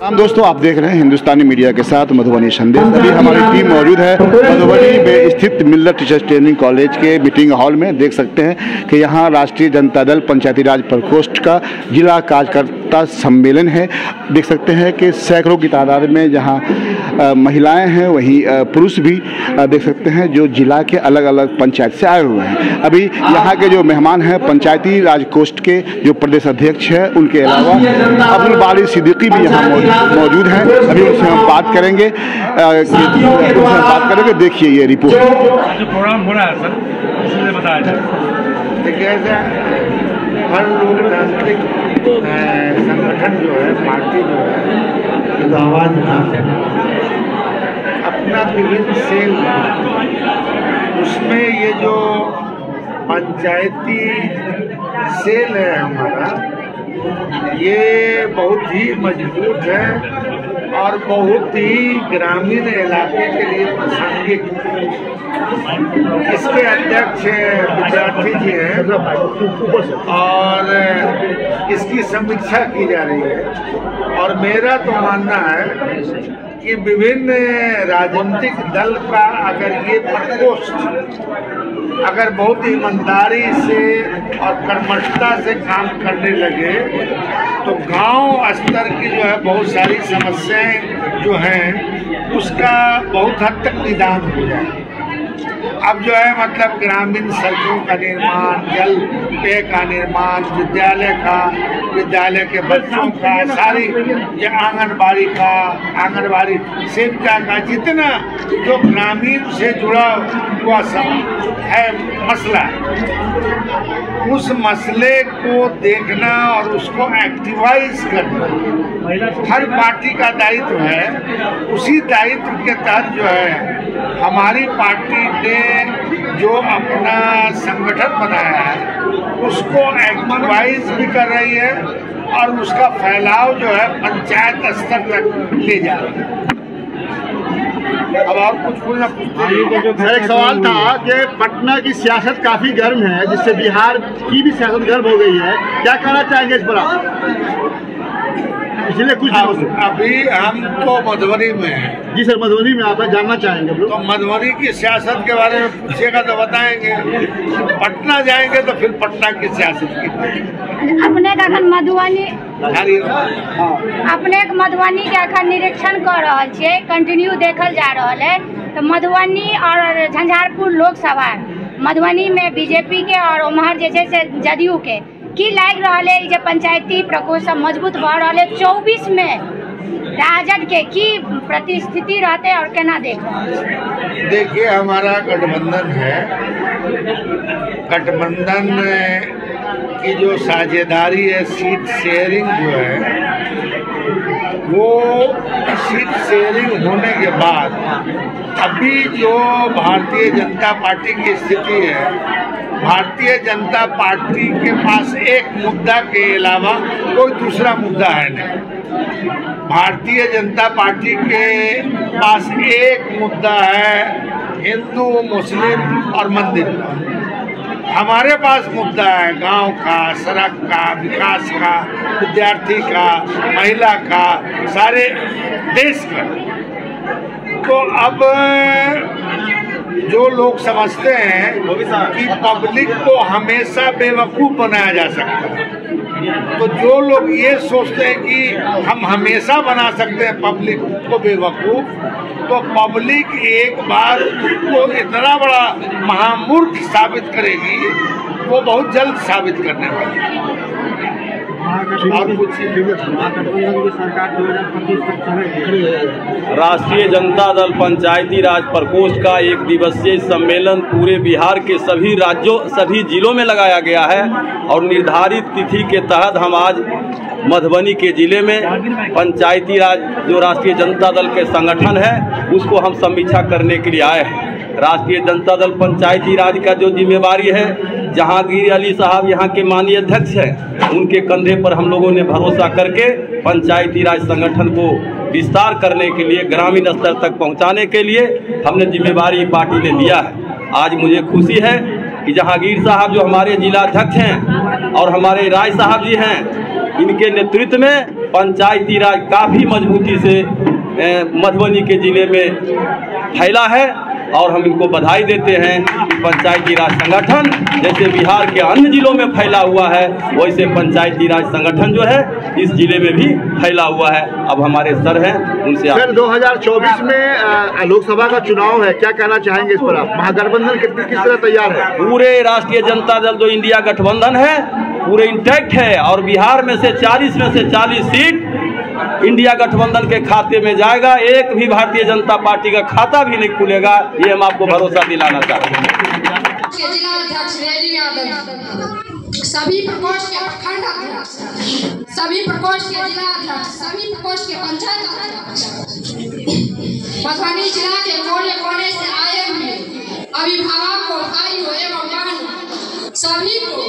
हम दोस्तों, आप देख रहे हैं हिंदुस्तानी मीडिया के साथ मधुबनी संदेश। अभी हमारी टीम मौजूद है मधुबनी में स्थित मिल्लत टीचर्स ट्रेनिंग कॉलेज के मीटिंग हॉल में। देख सकते हैं कि यहाँ राष्ट्रीय जनता दल पंचायती राज प्रकोष्ठ का जिला कार्यकर्ता सम्मेलन है। देख सकते हैं कि सैकड़ों की तादाद में जहाँ महिलाएं हैं वहीं पुरुष भी देख सकते हैं जो जिला के अलग अलग पंचायत से आए हुए हैं। अभी यहाँ के जो मेहमान हैं पंचायती राज कोष्ठ के जो प्रदेश अध्यक्ष हैं, उनके अलावा अब्दुल बारी सिद्दीकी भी यहाँ मौजूद हैं। अभी उनसे हम बात करेंगे देखिए ये रिपोर्ट। जो प्रोग्राम हो रहा है सर, इसलिए बताया जाए। देखिए, ऐसा हर लोकतांत्रिक संगठन जो है, पार्टी जो है, तो आवाज अपना विभिन्न सेल, उसमें ये जो पंचायती सेल है हमारा, ये बहुत ही मजबूत है और बहुत ही ग्रामीण इलाके के लिए प्रासंगिक। इसके अध्यक्ष विद्यार्थी जी हैं और इसकी समीक्षा की जा रही है। और मेरा तो मानना है कि विभिन्न राजनीतिक दल का अगर ये प्रकोष्ठ अगर बहुत ईमानदारी से और कर्मठता से काम करने लगे तो गांव स्तर की जो है बहुत सारी समस्याएं जो हैं उसका बहुत हद तक निदान हो जाए। अब जो है मतलब ग्रामीण सड़कों का निर्माण, जल पेय का निर्माण, विद्यालय के बच्चों का, सारी आंगनबाड़ी सेविका का, जितना जो ग्रामीण से जुड़ा हुआ सब है मसला, उस मसले को देखना और उसको एक्टिवाइज करना हर पार्टी का दायित्व है। उसी दायित्व के तहत जो है हमारी पार्टी ने जो अपना संगठन बनाया है उसको एक्टिवाइज भी कर रही है और उसका फैलाव जो है पंचायत स्तर तक ले जा रही है। अब और कुछ पूछना सर, एक सवाल था कि पटना की सियासत काफी गर्म है, जिससे बिहार की भी सियासत गर्म हो गई है, क्या कहना चाहेंगे इस पर आप? इसलिए कुछ अभी हम तो मधुबनी में हैं। जी सर, मधुबनी में आप जानना चाहेंगे तो मधुबनी की सियासत के बारे में पूछिएगा तो बताएंगे। पटना जाएंगे तो फिर पटना की सियासत की अपने का मधुबनी के अखन निरीक्षण कर रहा है, कंटिन्यू देखल जा रहा है। तो मधुबनी और झंझारपुर लोकसभा मधुबनी में बीजेपी के और उम्हर जैसे से जदयू के की लाग रहा है जब पंचायती प्रकोष्ठ मजबूत बढ़ रहा है। 24 में राजद के की प्रतिस्थिति रहते और केना देख रहे हैं? देखिए, हमारा गठबंधन है, गठबंधन की जो साझेदारी है, सीट शेयरिंग जो है, वो सीट शेयरिंग होने के बाद अभी जो भारतीय जनता पार्टी की स्थिति है, भारतीय जनता पार्टी के पास एक मुद्दा के अलावा कोई दूसरा मुद्दा है नहीं। भारतीय जनता पार्टी के पास एक मुद्दा है, हिंदू, मुस्लिम और मंदिर। हमारे पास मुद्दा है गांव का, सड़क का, विकास का, विद्यार्थी का, महिला का, सारे देश का। तो अब जो लोग समझते हैं कि पब्लिक को हमेशा बेवकूफ़ बनाया जा सकता है, तो जो लोग ये सोचते हैं कि हम हमेशा बना सकते हैं पब्लिक को बेवकूफ़, तो पब्लिक एक बार को इतना बड़ा महामूर्ख साबित करेगी, वो बहुत जल्द साबित करने वाली है। राष्ट्रीय जनता दल पंचायती राज प्रकोष्ठ का एक दिवसीय सम्मेलन पूरे बिहार के सभी राज्यों, सभी जिलों में लगाया गया है और निर्धारित तिथि के तहत हम आज मधुबनी के जिले में पंचायती राज जो राष्ट्रीय जनता दल के संगठन है उसको हम समीक्षा करने के लिए आए हैं। राष्ट्रीय जनता दल पंचायती राज का जो जिम्मेवारी है, जहांगीर अली साहब यहाँ के माननीय अध्यक्ष हैं, उनके कंधे पर हम लोगों ने भरोसा करके पंचायती राज संगठन को विस्तार करने के लिए, ग्रामीण स्तर तक पहुँचाने के लिए हमने जिम्मेवारी पार्टी ने लिया है। आज मुझे खुशी है कि जहांगीर साहब जो हमारे जिला अध्यक्ष हैं और हमारे राय साहब जी हैं, इनके नेतृत्व में पंचायती राज काफ़ी मजबूती से मधुबनी के जिले में फैला है और हम इनको बधाई देते हैं कि पंचायती राज संगठन जैसे बिहार के अन्य जिलों में फैला हुआ है वैसे पंचायती राज संगठन जो है इस जिले में भी फैला हुआ है। अब हमारे सर हैं उनसे सर 2024 में लोकसभा का चुनाव है, क्या कहना चाहेंगे इस पर आप? महागठबंधन किस तरह तैयार है? पूरे राष्ट्रीय जनता दल जो इंडिया गठबंधन है पूरे इंटैक्ट है और बिहार में से 40 सीट इंडिया गठबंधन के खाते में जाएगा। एक भी भारतीय जनता पार्टी का खाता भी नहीं खुलेगा, ये हम आपको भरोसा दिलाना चाहते हैं। जिला अध्यक्ष रेडी यादव, सभी प्रकोष्ठ के प्रखंड अध्यक्ष, सभी प्रकोष्ठ के जिला अध्यक्ष, सभी प्रकोष्ठ के पंचायत अध्यक्ष, मधुबनी जिला के कोने कोने से आए हुए अभिभावक को, भाई हो एवं बहन सभी को